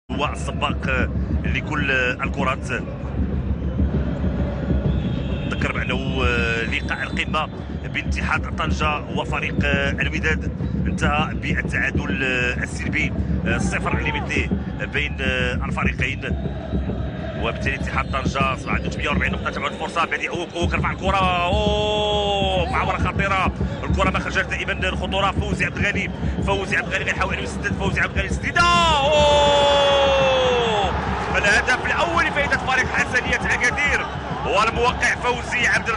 هو السباق لكل الكرات. نذكر بانه لقاء القمه بين اتحاد طنجه وفريق الوداد انتهى بالتعادل السلبي 0 لمثله بين الفريقين، وبالتالي اتحاد طنجه اصبح عنده 48 نقطه. تبعد الفرصه بديع اوك رفع الكره معاوره خطيره، الكره ما خرجت دائما الخطوره. فوزي عبد الغني غيحاول انه يسدد. فوزي عبد الغني تسديده الهدف الاول لفائده فريق حسنيه اكادير، والموقع فوزي عبد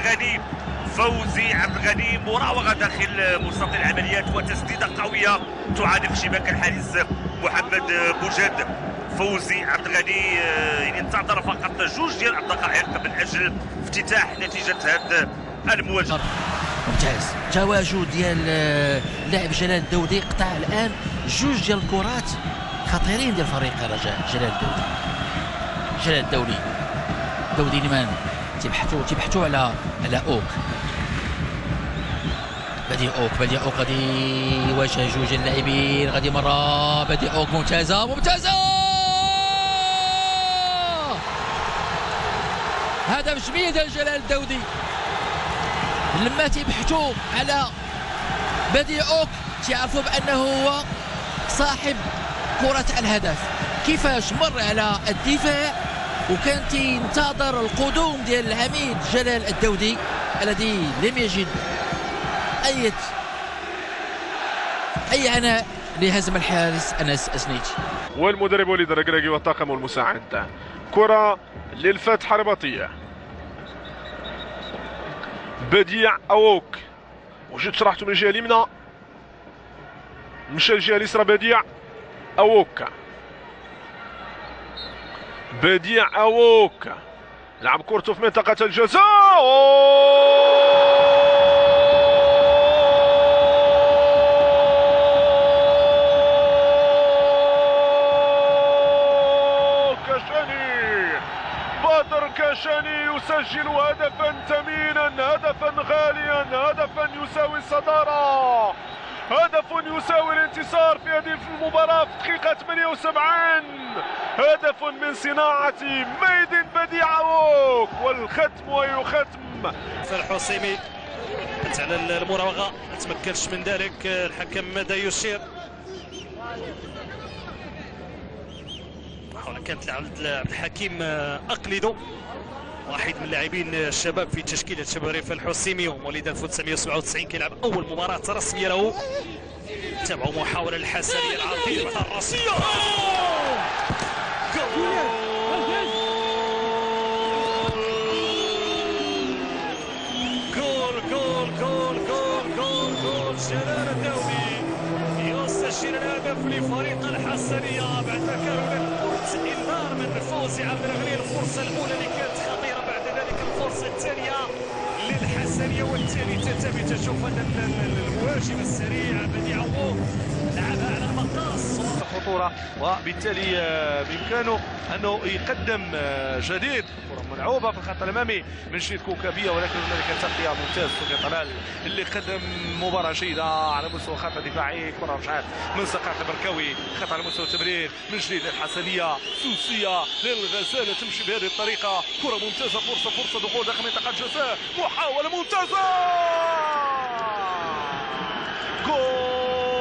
الغني مراوغه داخل مستطيل العمليات وتسديده قويه تعانق شباك الحارس محمد بوجاد. فوزي عبد الغني يعني انتظر فقط 2 ديال الدقائق من اجل افتتاح نتيجه هذا المواجهه. ممتاز تواجد ديال اللاعب جلال الدودي، قطع الان 2 ديال الكرات خطيرين ديال فريق رجاء. جلال الدودي لمن تيبحثوا على اوك. بدي اوك غادي يواجه 2 ديال اللاعبين. غادي مره بدي اوك ممتازه هدف جميل ديال جلال الدودي. لما تيبحثوا على بدي اوك تيعرفوا بانه هو صاحب كرة الهدف. كيفاش مر على الدفاع وكان تنتظر القدوم ديال العميد جلال الدودي الذي لم يجد اي عناء لهزم الحارس انس اسنيتي. والمدرب وليد الركراكي والطاقم المساعد. كرة للفتح الرباطية. بديع اوك وجد شرحته من الجهه اليمنى، مشى الجهه اليسرى. بديع اوك لعب كورته في منطقه الجزاء. بدر كاشاني يسجل هدفا ثمينا، هدفا غاليا، هدفا يساوي الصدارة، هدف يساوي الانتصار في هذه المباراة في دقيقة 78. هدف من صناعة ميدن بديع اوك، والختم ويختم. الحسيمي كانت على المراوغة ما تمكنش من ذلك الحكم ماذا يشير. كانت عبد الحكيم اقلدو واحد من اللاعبين الشباب في تشكيله شباب ريف الحسيمي ومولد 1997 كيلعب اول مباراه رسميه له. تابعوا محاوله الحسنيه العظيمه الراسيه. جول جلال الدولي يسجل الهدف لفريق الحسنيه بعد تكرر انذار من فوزي عبد الغني. الفرصه الاولى اللي كانت خطيره، بعد ذلك الفرصه الثانيه للحسنيه والثالثه. تبي تشوف المهاجم السريع بديع اوك لعبها على المقاص خطوره، وبالتالي بامكانه انه يقدم جديد. كره ملعوبه في الخط الامامي من جديد كوكابيه، ولكن هنالك تغطيه ممتاز سفيان طلال اللي قدم مباراه جيده على مستوى الخط الدفاعي. كره رجعت من سقاط البركاوي، خط على مستوى التمرير من جديد للحسنيه. سوسيه للغزاله تمشي بهذه الطريقه. كره ممتازه، فرصه دخول داخل منطقه الجزاء، محاوله ممتازه. جول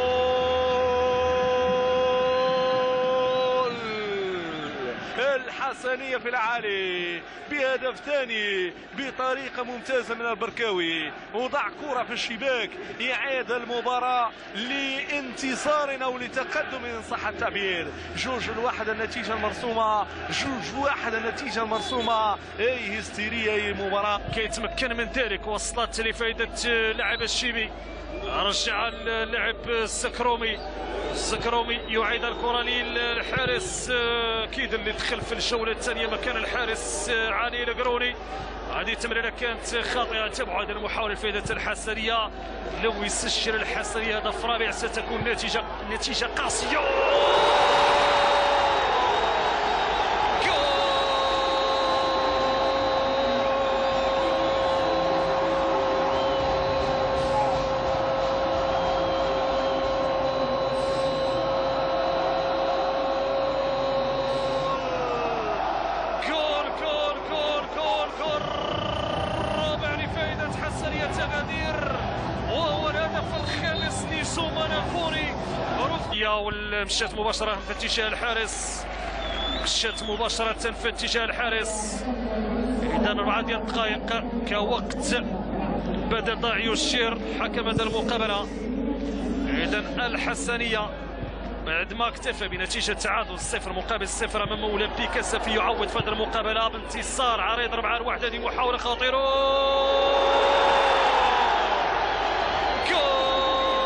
الحسنية في العالي بهدف ثاني بطريقة ممتازة من البركاوي، وضع كرة في الشباك يعيد المباراة لانتصارنا ولتقدم إن صح التعبير. 2-1 النتيجة المرسومة، 2-1 النتيجة المرسومة. أي هستيرية أي مباراة كيتمكن من ذلك. وصلت لفائدة لاعب الشيبي، رجع اللاعب السكرومي يعيد الكرة للحارس كيد اللي دخل في الجولة الثانية مكان الحارس علي القروني. هذه التمريرة كانت خاطئة. تبعد المحاولة لفائدة الحسنية. لو يسجل الحسنية هدف رابع ستكون نتيجة قاسية. الحسنيه ومشات مباشره في اتجاه الحارس، مشات مباشره في اتجاه الحارس. اذا 4 ديال الدقائق كوقت بدل ضاع يشير حكم هذا المقابله. اذا الحسنيه بعد ما اكتفى بنتيجه تعادل 0-0 امام اولمبيك السفي يعوض في هذه المقابله بانتصار عريض 4-1. هذه محاوله خطيره، جول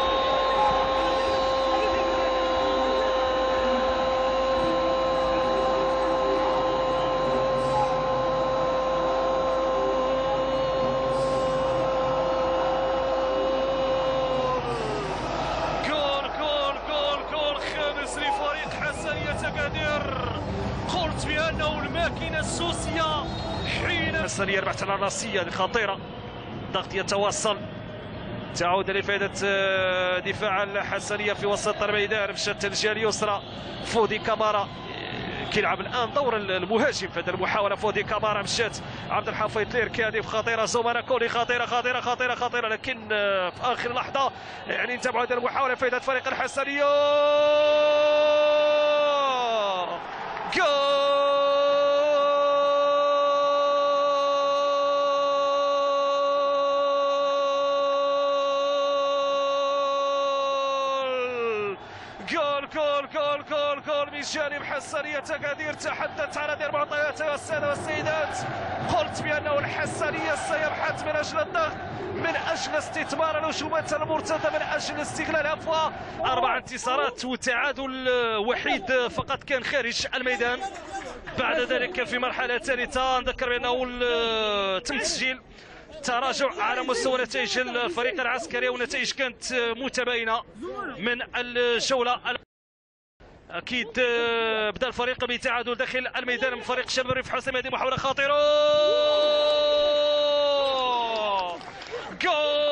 خامس لفريق حسنية أكادير. قلت بأنه الماكينة السوسية حين حسنية ربحت على الراسية خطيرة، ضغط يتواصل، تعود لفائدة دفاع الحسنية في وسط الميدان. مشات الجهة اليسرى فودي كامارا كيلعب الان دور المهاجم في هذه المحاوله. فودي كامارا مشات عبد الحفيظ ليركاديف خطيره، زومانا كولي خطيره خطيره خطيره خطيره، لكن في اخر لحظه يعني نتابعوا هذه المحاوله فائده فريق الحسنيه. جول جول جول جول جول جول من جانب حسنية أكادير. تحدثت عن هذه المعطيات يا السادة والسيدات، قلت بأنه الحسنية سيبحث من أجل الضغط، من أجل استثمار الهجومات المرتدة، من أجل استغلال أفواه. 4 انتصارات وتعادل وحيد فقط كان خارج الميدان. بعد ذلك في المرحلة الثالثة نذكر بأنه تم تسجيل تراجع على مستوى نتائج الفريق العسكري، والنتائج كانت متباينه من الجوله. اكيد بدا الفريق بتعادل داخل الميدان من فريق شباب الريف حسام. هذه محاوله خطيره، جول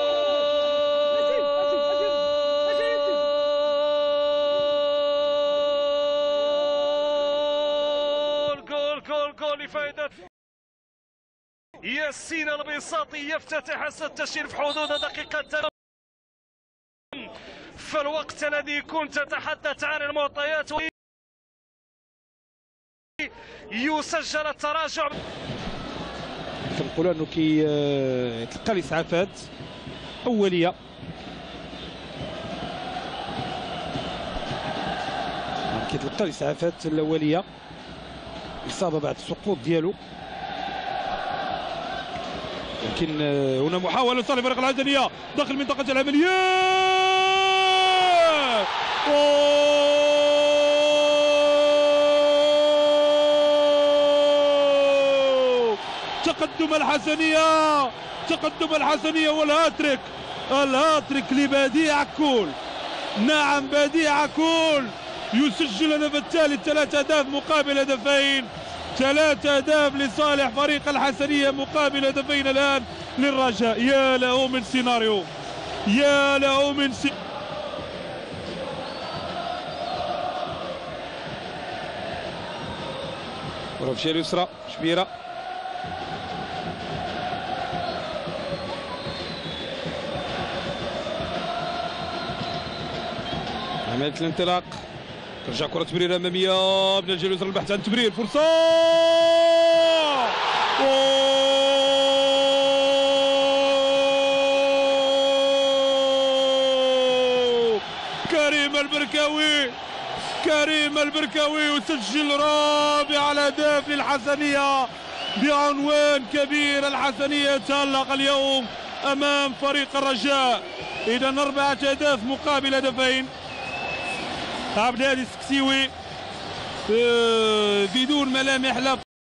جول جول جول لفائده ياسين البساطي. يفتتح التسجيل في حدود دقيقة في الوقت الذي كنت تتحدث عن المعطيات، يسجل التراجع. كنقولوا انه كيتلقى الاسعافات اوليه، كيتلقى الاسعافات الاوليه، اصابه بعد السقوط ديالو. لكن هنا محاولة لصالح فريق الحسنية داخل منطقة العمليات. تقدم الحسنية، تقدم الحسنية والهاتريك، الهاتريك لبديع كول. نعم بديع كول يسجل الهدف الثالث، 3 أهداف مقابل هدفين، 3 أهداف لصالح فريق الحسنية مقابل هدفين الآن للرجاء. يا له من سيناريو، يا له من ورفشة اليسرى شبيرة، عملية الانطلاق، ترجع كرة تمرير أمامية من الجهة اليسرى، البحث عن تمرير، فرصة كريم البركاوي، كريم البركاوي يسجل رابع الأهداف للحسنية بعنوان كبير. الحسنية تألق اليوم أمام فريق الرجاء. إذا 4 أهداف مقابل هدفين. عبد الهادي السكسيوي بدون ملامح لا